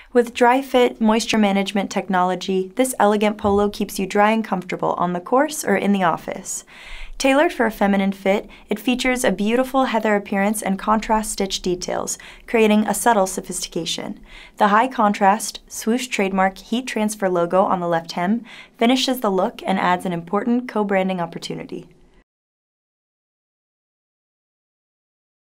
With Dri-Fit moisture management technology, this elegant polo keeps you dry and comfortable on the course or in the office. Tailored for a feminine fit, it features a beautiful heather appearance and contrast stitch details, creating a subtle sophistication. The high contrast, swoosh trademark heat transfer logo on the left hem finishes the look and adds an important co-branding opportunity.